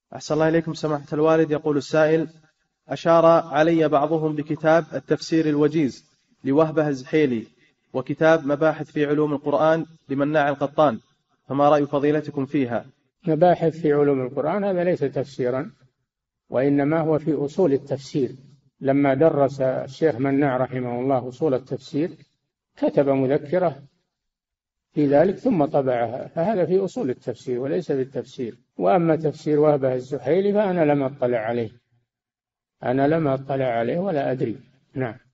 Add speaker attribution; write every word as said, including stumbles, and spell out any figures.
Speaker 1: أحسن الله إليكم سماحة الوالد. يقول السائل: أشار علي بعضهم بكتاب التفسير الوجيز لوهبة الزحيلي وكتاب مباحث في علوم القرآن لمناع القطان، فما رأي فضيلتكم فيها؟
Speaker 2: مباحث في علوم القرآن هذا ليس تفسيرا، وإنما هو في أصول التفسير. لما درس الشيخ مناع رحمه الله أصول التفسير كتب مذكرة في ذلك ثم طبعها، فهذا في أصول التفسير وليس بالتفسير. وأما تفسير وهبة الزحيلي فأنا لم أطلع عليه، أنا لم أطلع عليه ولا أدري. نعم.